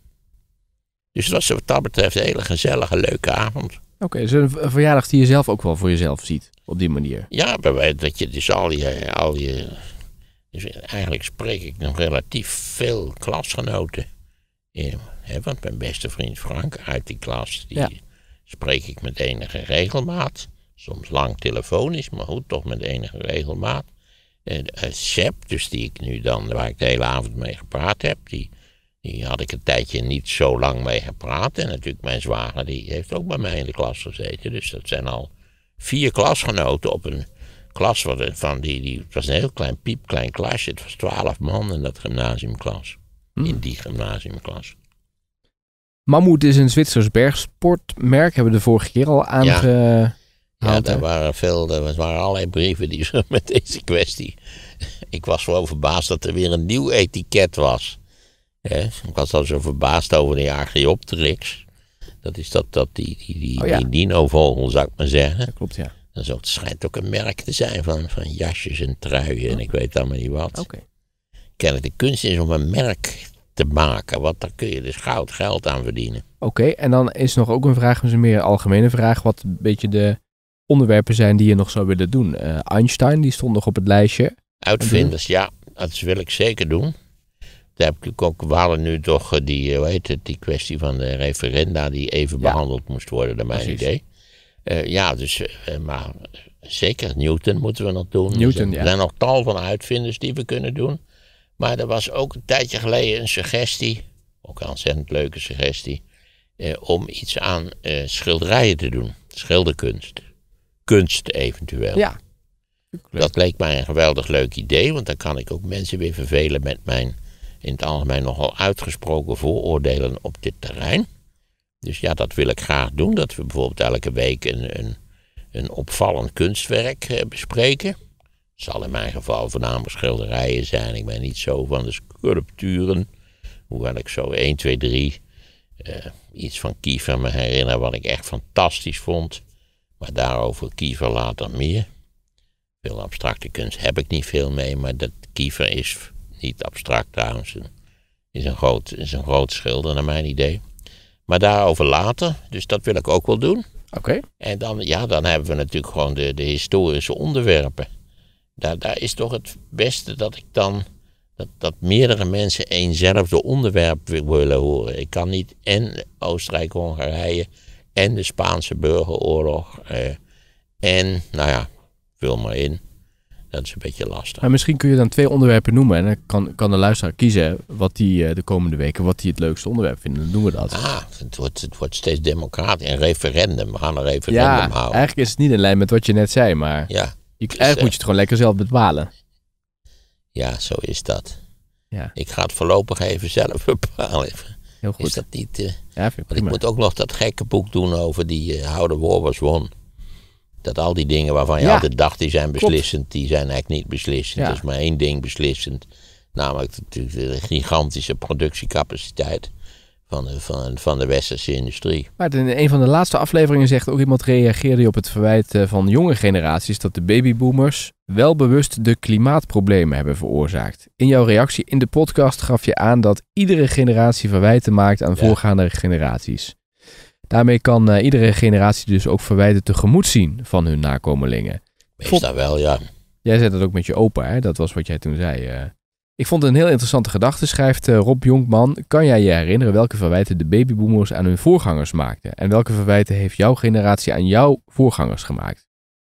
Dus het was wat dat betreft een hele gezellige, leuke avond. Oké, okay, dus een verjaardag die je zelf ook wel voor jezelf ziet, op die manier. Ja, dat je dus al je, al je... Dus eigenlijk spreek ik nog relatief veel klasgenoten. Ja, hè, want mijn beste vriend Frank uit die klas, die ja. spreek ik met enige regelmaat. Soms lang telefonisch, maar goed, toch met enige regelmaat. En uh, Sepp, dus die ik nu dan, waar ik de hele avond mee gepraat heb, die... Die had ik een tijdje niet zo lang mee gepraat. En natuurlijk mijn zwager, die heeft ook bij mij in de klas gezeten. Dus dat zijn al vier klasgenoten op een klas van die, die... Het was een heel klein, piepklein klasje. Het was twaalf man in dat gymnasiumklas. Hmm. In die gymnasiumklas. Mammoet is een Zwitsers bergsportmerk. Hebben we de vorige keer al aangehaald. Ja, ja daar waren veel... Er waren allerlei brieven die met deze kwestie... Ik was wel verbaasd dat er weer een nieuw etiket was. Ja, ik was al zo verbaasd over de Archaeopteryx. Dat is dat, dat die, die, die, oh ja. die dinovogel, zou ik maar zeggen. Dat klopt, ja. Dat het schijnt ook een merk te zijn van, van jasjes en truien oh. en ik weet allemaal niet wat. Okay. Kennelijk de kunst is om een merk te maken, want daar kun je dus goud geld aan verdienen. Oké, okay, en dan is nog ook een vraag, een meer algemene vraag, wat een beetje de onderwerpen zijn die je nog zou willen doen. Uh, Einstein, die stond nog op het lijstje. Uitvinders, ja, dat wil ik zeker doen. Daar heb ik ook, we hadden nu toch die, hoe heet het, die kwestie van de referenda die even ja. behandeld moest worden, naar mijn Precies. idee. Uh, ja, dus, uh, maar zeker Newton moeten we nog doen. Newton, dus, ja. Er zijn nog tal van uitvinders die we kunnen doen. Maar er was ook een tijdje geleden een suggestie, ook een ontzettend leuke suggestie, uh, om iets aan uh, schilderijen te doen. Schilderkunst. Kunst eventueel. Ja. Dat leek mij een geweldig leuk idee, want dan kan ik ook mensen weer vervelen met mijn... in het algemeen nogal uitgesproken vooroordelen op dit terrein. Dus ja, dat wil ik graag doen. Dat we bijvoorbeeld elke week een, een, een opvallend kunstwerk uh, bespreken. Het zal in mijn geval voornamelijk schilderijen zijn. Ik ben niet zo van de sculpturen. Hoewel ik zo één, twee, drie uh, iets van Kiefer me herinner wat ik echt fantastisch vond. Maar daarover Kiefer later meer. Veel abstracte kunst heb ik niet veel mee, maar dat Kiefer is niet abstract trouwens. Is een groot, is een groot schilder naar mijn idee. Maar daarover later, dus dat wil ik ook wel doen. Oké. Okay. En dan, ja, dan hebben we natuurlijk gewoon de, de historische onderwerpen. Daar, daar is toch het beste dat ik dan, dat, dat meerdere mensen eenzelfde onderwerp willen horen. Ik kan niet en Oostenrijk-Hongarije en de Spaanse burgeroorlog eh, en, nou ja, vul maar in. Dat is een beetje lastig. Maar misschien kun je dan twee onderwerpen noemen en dan kan, kan de luisteraar kiezen wat die uh, de komende weken, wat die het leukste onderwerp vinden. Dan doen we dat. Ah, het wordt, het wordt steeds democratisch. Een referendum. We gaan een referendum ja, houden. Eigenlijk is het niet in lijn met wat je net zei, maar ja, je, eigenlijk uh, moet je het gewoon lekker zelf bepalen. Ja, zo is dat. Ja. Ik ga het voorlopig even zelf bepalen. Heel goed. Is dat niet... Uh, ja, vind ik prima. Ik moet ook nog dat gekke boek doen over die uh, How the War Was Won. Dat al die dingen waarvan je ja, altijd dacht die zijn beslissend, klopt. Die zijn eigenlijk niet beslissend. Ja. Er is maar één ding beslissend. Namelijk de, de gigantische productiecapaciteit van de, van, van de westerse industrie. Maar in een van de laatste afleveringen zegt ook iemand, reageerde op het verwijt van jonge generaties dat de babyboomers wel bewust de klimaatproblemen hebben veroorzaakt. In jouw reactie in de podcast gaf je aan dat iedere generatie verwijten maakt aan ja. voorgaande generaties. Daarmee kan uh, iedere generatie dus ook verwijten tegemoet zien van hun nakomelingen. Meestal vond... wel, ja. Jij zei dat ook met je opa, hè? Dat was wat jij toen zei. Uh... Ik vond het een heel interessante gedachte, schrijft uh, Rob Jonkman. Kan jij je herinneren welke verwijten de babyboomers aan hun voorgangers maakten? En welke verwijten heeft jouw generatie aan jouw voorgangers gemaakt?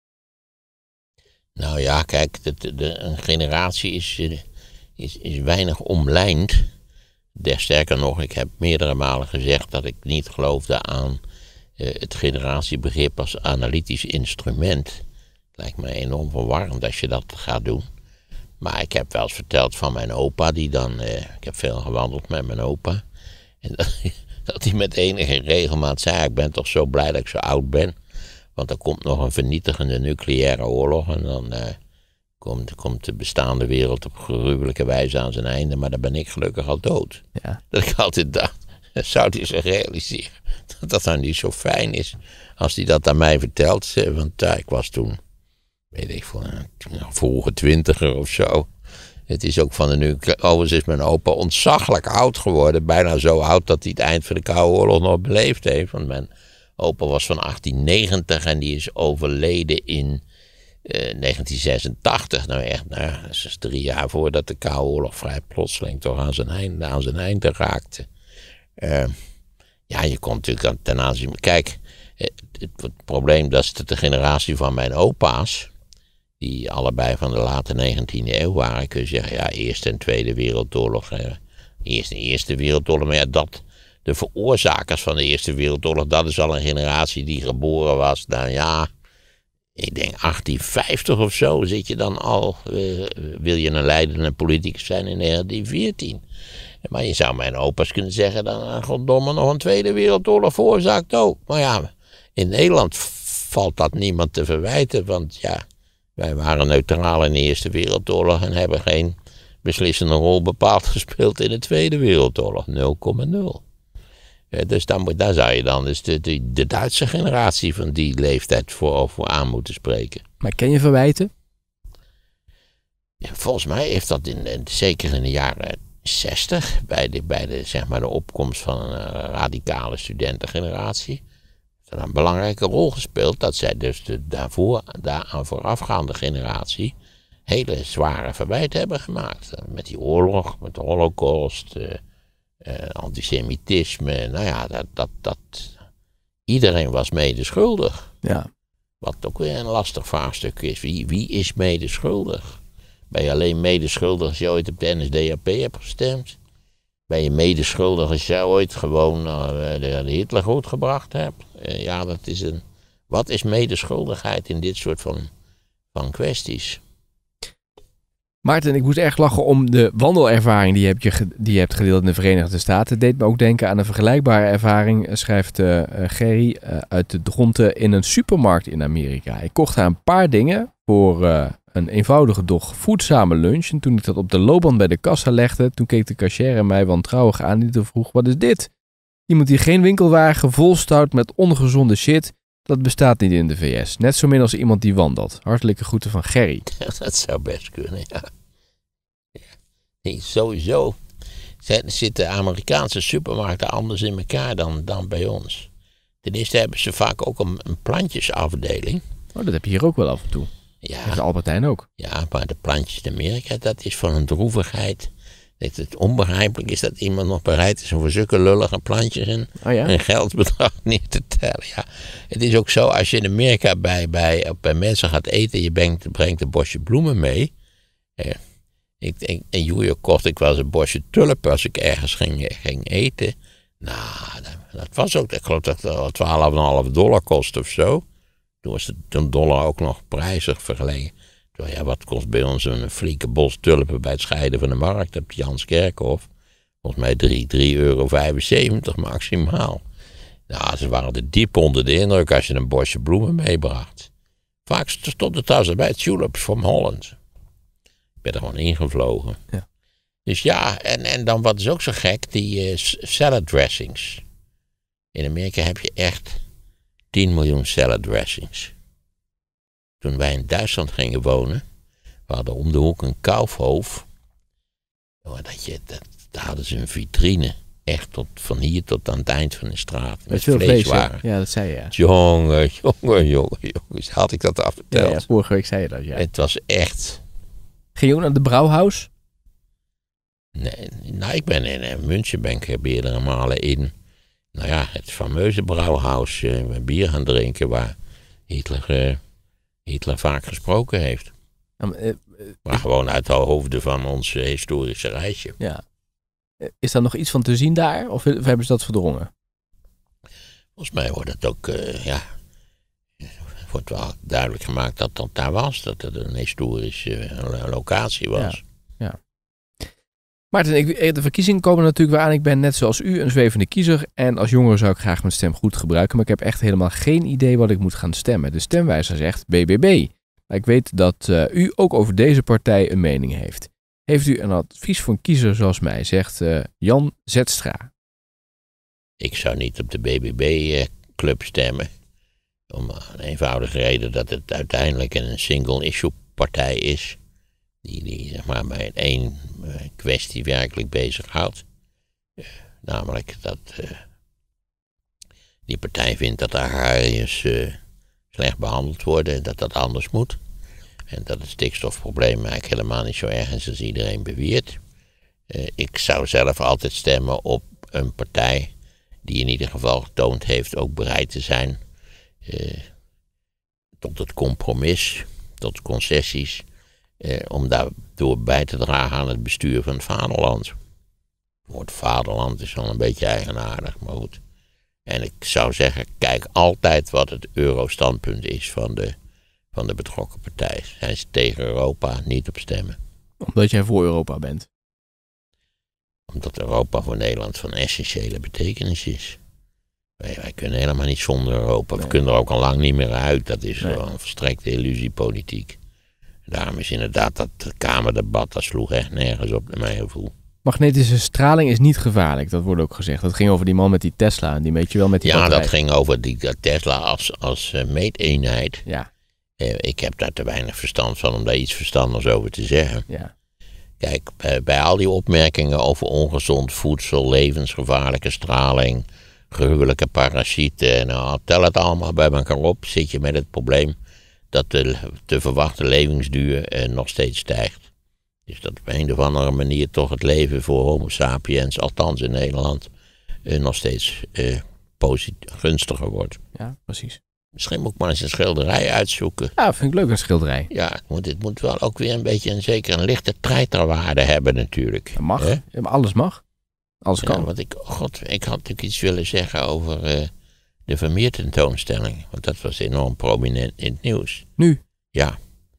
Nou ja, kijk, de, de, de, een generatie is, is, is weinig omlijnd. Des sterker nog, ik heb meerdere malen gezegd dat ik niet geloofde aan uh, het generatiebegrip als analytisch instrument. Het lijkt me enorm verwarrend als je dat gaat doen. Maar ik heb wel eens verteld van mijn opa, die dan, uh, ik heb veel gewandeld met mijn opa. En dat, dat hij met enige regelmaat zei, ik ben toch zo blij dat ik zo oud ben. Want er komt nog een vernietigende nucleaire oorlog en dan... Uh, Komt, komt de bestaande wereld op gruwelijke wijze aan zijn einde, maar dan ben ik gelukkig al dood. Ja. Dat ik altijd dacht, zou hij zich realiseren dat dat nou niet zo fijn is als hij dat aan mij vertelt. Want uh, ik was toen, weet ik veel, uh, vroege twintiger of zo. Het is ook van de nu, overigens is mijn opa ontzaglijk oud geworden. Bijna zo oud dat hij het eind van de Koude Oorlog nog beleefd heeft. Want mijn opa was van achttien negentig en die is overleden in... Uh, negentien zesentachtig, nou echt, nou, dat is dus drie jaar voordat de Koude Oorlog vrij plotseling toch aan zijn einde, aan zijn einde raakte. Uh, ja, je komt natuurlijk ten aanzien. Kijk, het, het, het probleem dat is dat de generatie van mijn opa's, die allebei van de late negentiende eeuw waren, kun je zeggen, ja, Eerste en Tweede Wereldoorlog. Uh, eerste en Eerste Wereldoorlog, maar ja, dat, de veroorzakers van de Eerste Wereldoorlog, dat is al een generatie die geboren was, nou ja. Ik denk achttien vijftig of zo zit je dan al, uh, wil je een leidende politicus zijn in negentien veertien. Maar je zou mijn opa's kunnen zeggen, dan uh, goddomme nog een Tweede Wereldoorlog veroorzaakt ook. Maar ja, in Nederland valt dat niemand te verwijten, want ja, wij waren neutraal in de Eerste Wereldoorlog en hebben geen beslissende rol bepaald gespeeld in de Tweede Wereldoorlog, nul komma nul. Ja, dus daar, moet, daar zou je dan dus de, de, de Duitse generatie van die leeftijd voor, voor aan moeten spreken. Maar ken je verwijten? Ja, volgens mij heeft dat in, zeker in de jaren zestig, bij de, bij de, zeg maar de opkomst van een uh, radicale studentengeneratie, heeft een belangrijke rol gespeeld dat zij dus de daarvoor, daaraan voorafgaande generatie hele zware verwijten hebben gemaakt. Met die oorlog, met de Holocaust... Uh, Uh, antisemitisme, nou ja, dat, dat, dat, iedereen was medeschuldig. Ja. Wat ook weer een lastig vraagstuk is. Wie, wie is medeschuldig? Ben je alleen medeschuldig als je ooit op de N S D A P hebt gestemd? Ben je medeschuldig als je ooit gewoon uh, de, de Hitler goed gebracht hebt? Uh, ja, dat is een... Wat is medeschuldigheid in dit soort van, van kwesties? Maarten, ik moest erg lachen om de wandelervaring die je hebt, je, die je hebt gedeeld in de Verenigde Staten. Het deed me ook denken aan een vergelijkbare ervaring, schrijft uh, Gerry uh, uit de Dronten in een supermarkt in Amerika. Ik kocht daar een paar dingen voor uh, een eenvoudige, doch voedzame lunch. En toen ik dat op de loopband bij de kassa legde, toen keek de cashier mij wantrouwig aan en vroeg, wat is dit? Iemand die geen winkelwagen volstout met ongezonde shit, dat bestaat niet in de V S. Net zo min als iemand die wandelt. Hartelijke groeten van Gerry. Dat zou best kunnen, ja. Nee, sowieso zitten Amerikaanse supermarkten anders in elkaar dan, dan bij ons. Ten eerste hebben ze vaak ook een, een plantjesafdeling. Oh, dat heb je hier ook wel af en toe. Ja. Dat is Albert Heijn ook. Ja, maar de plantjes in Amerika, dat is van een droevigheid. Dat het onbegrijpelijk is dat iemand nog bereid is om voor zulke lullige plantjes een, oh ja? een geldbedrag neer te tellen. Ja. Het is ook zo, als je in Amerika bij, bij, bij mensen gaat eten, je brengt, brengt een bosje bloemen mee. Eh, ik, ik, in New York kocht ik wel eens een bosje tulpen als ik ergens ging, ging eten. Nou, dat, dat was ook, ik geloof dat het twaalf komma vijf dollar kost of zo. Toen was het een dollar ook nog prijzig vergeleken. Terwijl, ja, wat kost bij ons een flinke bos tulpen bij het scheiden van de markt op Janskerkhof? Volgens mij drie euro vijfenzeventig maximaal. Nou, ze waren er diep onder de indruk als je een bosje bloemen meebracht. Vaak stond het trouwens bij tulips from Holland. Ik ben er gewoon ingevlogen. Ja. Dus ja, en, en dan wat is ook zo gek, die uh, salad dressings. In Amerika heb je echt tien miljoen salad dressings. Toen wij in Duitsland gingen wonen, we hadden om de hoek een Kaufhof. Dat je, dat, daar hadden ze een vitrine. Echt tot, van hier tot aan het eind van de straat. Met, met veel vleeswaren. Ja, dat zei je. Ja. Jongen, jongen, jongen, jongen. Had ik dat afverteld? Ja, ja, vorige week zei je dat, ja. Het was echt... Ging je ook naar de Brouwhaus? Nee, nou, ik ben in uh, München, ben ik meerdere malen in... Nou ja, het fameuze Brouwhaus, uh, bier gaan drinken, waar Hitler... Uh, Hitler vaak gesproken heeft. Um, uh, uh, maar gewoon uit de hoofden van ons uh, historische reisje. Ja. Is daar nog iets van te zien daar? Of, of hebben ze dat verdrongen? Volgens mij wordt het ook, uh, ja... wordt wel duidelijk gemaakt dat dat daar was. Dat het een historische uh, locatie was. Ja. Ja. Maarten, ik, de verkiezingen komen natuurlijk weer aan. Ik ben net zoals u een zwevende kiezer. En als jongere zou ik graag mijn stem goed gebruiken. Maar ik heb echt helemaal geen idee wat ik moet gaan stemmen. De stemwijzer zegt B B B. Maar ik weet dat uh, u ook over deze partij een mening heeft. Heeft u een advies voor een kiezer zoals mij, zegt uh, Jan Zetstra. Ik zou niet op de B B B-club stemmen. Om een eenvoudige reden dat het uiteindelijk een single-issue partij is. Die, die zeg maar bij één uh, kwestie werkelijk bezighoudt. Uh, namelijk dat uh, die partij vindt dat de agrariërs uh, slecht behandeld worden en dat dat anders moet. En dat het stikstofprobleem eigenlijk helemaal niet zo erg is als iedereen beweert. Uh, ik zou zelf altijd stemmen op een partij die in ieder geval getoond heeft ook bereid te zijn uh, tot het compromis, tot concessies. Eh, om daardoor bij te dragen aan het bestuur van het vaderland. Het woord vaderland is wel een beetje eigenaardig, maar goed. En ik zou zeggen, kijk altijd wat het euro-standpunt is van de, van de betrokken partij. Zijn ze tegen Europa, niet op stemmen. Omdat jij voor Europa bent? Omdat Europa voor Nederland van essentiële betekenis is. Wij, wij kunnen helemaal niet zonder Europa. Nee. We kunnen er ook al lang niet meer uit. Dat is nee. gewoon een verstrekte illusiepolitiek. Daarom is inderdaad dat Kamerdebat, dat sloeg echt nergens op naar mijn gevoel. Magnetische straling is niet gevaarlijk, dat wordt ook gezegd. Dat ging over die man met die Tesla, en die weet je wel met die Ja, batterij. Dat ging over die Tesla als, als uh, meeteenheid. Ja. Uh, ik heb daar te weinig verstand van om daar iets verstandigs over te zeggen. Ja. Kijk, bij, bij al die opmerkingen over ongezond voedsel, levensgevaarlijke straling, gruwelijke parasieten, nou, tel het allemaal bij elkaar op, zit je met het probleem dat de te verwachte levensduur eh, nog steeds stijgt. Dus dat op een of andere manier toch het leven voor homo sapiens, althans in Nederland, eh, nog steeds eh, posit- gunstiger wordt. Ja, precies. Misschien moet ik maar eens een schilderij uitzoeken. Ja, vind ik leuk, een schilderij. Ja, het moet, het moet wel ook weer een beetje een, zeker een lichte treiterwaarde hebben natuurlijk. Dat mag, ja, maar alles mag. Alles kan. Ja, want ik, god, ik had natuurlijk iets willen zeggen over... Uh, de Vermeer tentoonstelling, want dat was enorm prominent in het nieuws. Nu? Ja.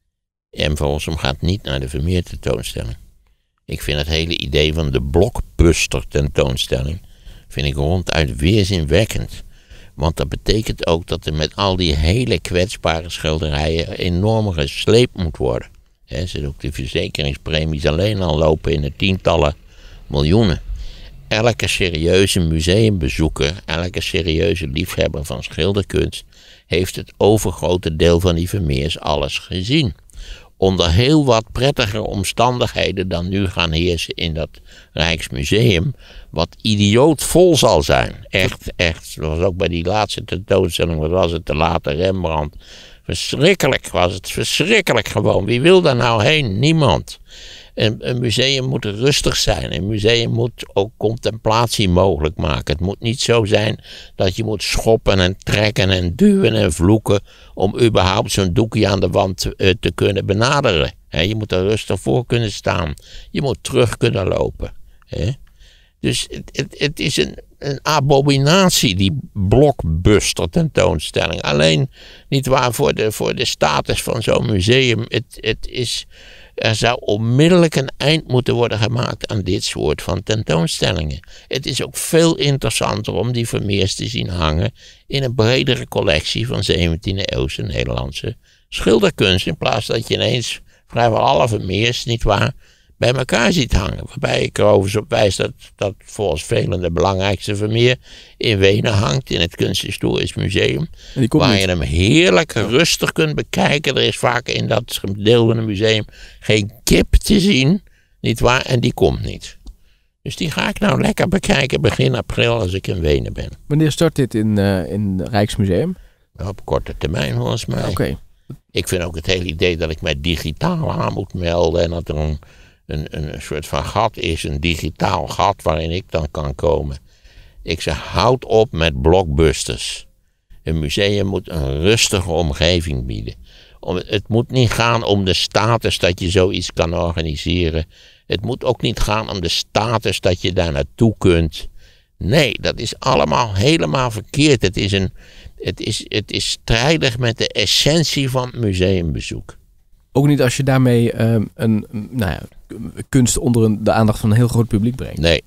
En Van Rossum gaat niet naar de Vermeer tentoonstelling. Ik vind het hele idee van de blockbuster tentoonstelling vind ik ronduit weerzinwekkend. Want dat betekent ook dat er met al die hele kwetsbare schilderijen enorm gesleept moet worden. He, ze ook de verzekeringspremies alleen al lopen in de tientallen miljoenen. Elke serieuze museumbezoeker, elke serieuze liefhebber van schilderkunst heeft het overgrote deel van die Vermeers alles gezien. Onder heel wat prettigere omstandigheden dan nu gaan heersen in dat Rijksmuseum, wat idioot vol zal zijn. Echt, echt. Zoals ook bij die laatste tentoonstelling, wat was het, de late Rembrandt. Verschrikkelijk was het, verschrikkelijk gewoon. Wie wil daar nou heen? Niemand. Een, een museum moet rustig zijn. Een museum moet ook contemplatie mogelijk maken. Het moet niet zo zijn dat je moet schoppen en trekken en duwen en vloeken om überhaupt zo'n doekje aan de wand uh, te kunnen benaderen. He, je moet er rustig voor kunnen staan. Je moet terug kunnen lopen. He. Dus het, het, het is een, een abominatie, die blockbuster tentoonstelling. Alleen, niet waar, voor de, voor de status van zo'n museum. Het, het is... Er zou onmiddellijk een eind moeten worden gemaakt aan dit soort van tentoonstellingen. Het is ook veel interessanter om die Vermeers te zien hangen in een bredere collectie van zeventiende-eeuwse Nederlandse schilderkunst. In plaats dat je ineens vrijwel alle Vermeers, nietwaar, bij elkaar ziet hangen. Waarbij ik er overigens op wijs dat, dat volgens velen de belangrijkste Vermeer in Wenen hangt, in het Kunsthistorisch Museum. Waar je hem heerlijk rustig kunt bekijken. Er is vaak in dat deel van het museum geen kip te zien, nietwaar, en die komt niet. Dus die ga ik nou lekker bekijken begin april als ik in Wenen ben. Wanneer start dit in, uh, in het Rijksmuseum? Op korte termijn volgens mij. Oké. Okay. Ik vind ook het hele idee dat ik mij digitaal aan moet melden en dat er een Een, een soort van gat is, een digitaal gat waarin ik dan kan komen. Ik zeg, houd op met blockbusters. Een museum moet een rustige omgeving bieden. Om, het moet niet gaan om de status dat je zoiets kan organiseren. Het moet ook niet gaan om de status dat je daar naartoe kunt. Nee, dat is allemaal helemaal verkeerd. Het is, een, het is, het is strijdig met de essentie van museumbezoek. Ook niet als je daarmee um, een, nou ja, kunst onder een, de aandacht van een heel groot publiek brengt. Nee.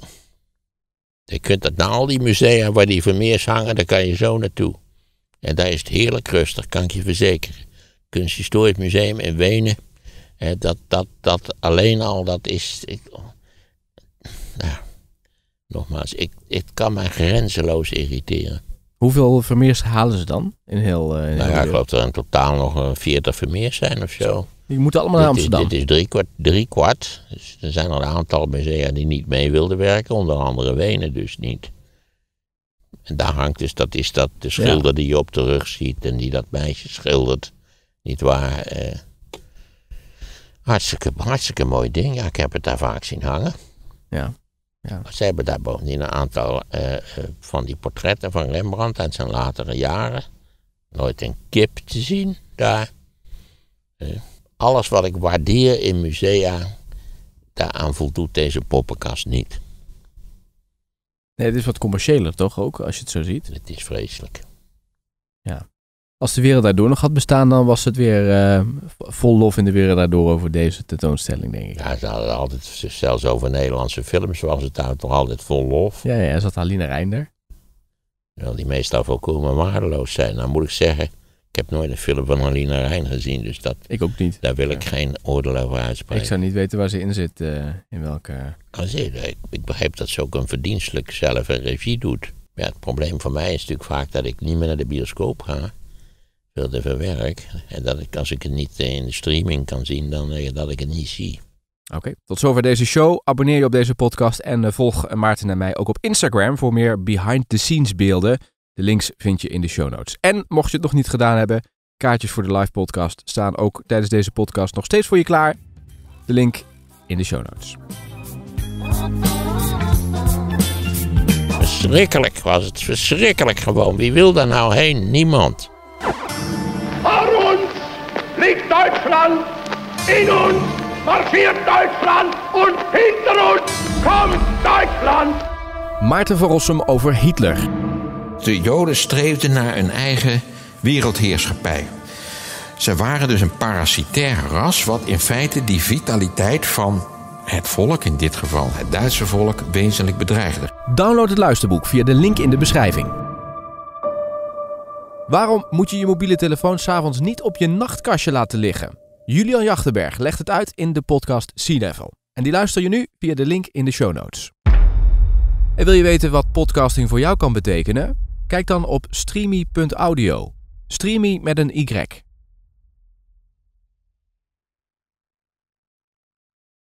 Je kunt dat naar al die musea waar die Vermeers hangen, daar kan je zo naartoe. En daar is het heerlijk rustig, kan ik je verzekeren. Kunsthistorisch Museum in Wenen, hè, dat, dat, dat alleen al, dat is... Ik, nou, nogmaals, ik, het kan mij grenzeloos irriteren. Hoeveel Vermeers halen ze dan? In heel, uh, in nou ja, ik geloof dat er in totaal nog veertig Vermeers zijn of zo. Die moeten allemaal naar Amsterdam. Dit, dit is drie kwart. Drie kwart. Dus er zijn al een aantal musea die niet mee wilden werken. Onder andere Wenen dus niet. En daar hangt dus, dat is dat de schilder ja. die je op de rug ziet. En die dat meisje schildert. Niet waar. Eh, hartstikke, hartstikke mooi ding. Ja, ik heb het daar vaak zien hangen. Ja. Ja. Ze hebben daar bovendien een aantal uh, uh, van die portretten van Rembrandt uit zijn latere jaren. Nooit een kip te zien daar. Uh, alles wat ik waardeer in musea, daaraan voldoet deze poppenkast niet. Nee, het is wat commerciëler toch ook, als je het zo ziet? Het is vreselijk. Ja. Als de Wereld Daardoor nog had bestaan, dan was het weer uh, vol lof in de Wereld Daardoor over deze tentoonstelling, denk ik. Ja, ze hadden altijd, zelfs over Nederlandse films was het daar toch altijd vol lof. Ja, ja, er zat Aline Reinder. Terwijl die meestal volkomen waardeloos zijn. Nou moet ik zeggen, ik heb nooit een film van Aline Reinder gezien, dus dat, ik ook niet. Daar wil ik ja. geen oordeel over uitspreken. Ik zou niet weten waar ze in zit, uh, in welke... Also, ik, ik begrijp dat ze ook een verdienstelijk zelf een regie doet. Ja, het probleem voor mij is natuurlijk vaak dat ik niet meer naar de bioscoop ga. Veel te veel werk. En dat ik, als ik het niet in de streaming kan zien, dan uh, dat ik het niet zie. Oké, okay, tot zover deze show. Abonneer je op deze podcast en uh, volg Maarten en mij ook op Instagram voor meer behind-the-scenes beelden. De links vind je in de show notes. En mocht je het nog niet gedaan hebben, kaartjes voor de live podcast staan ook tijdens deze podcast nog steeds voor je klaar. De link in de show notes. Verschrikkelijk was het, verschrikkelijk gewoon. Wie wil daar nou heen? Niemand. Vor uns liegt Deutschland, in uns marschiert Deutschland und hinter uns kommt Deutschland. Maarten van Rossum over Hitler. De Joden streefden naar een eigen wereldheerschappij. Ze waren dus een parasitair ras wat in feite die vitaliteit van het volk, in dit geval het Duitse volk, wezenlijk bedreigde. Download het luisterboek via de link in de beschrijving. Waarom moet je je mobiele telefoon 's avonds niet op je nachtkastje laten liggen? Julian Jachtenberg legt het uit in de podcast Sea Level. En die luister je nu via de link in de show notes. En wil je weten wat podcasting voor jou kan betekenen? Kijk dan op streamy punt audio. Streamy met een Y.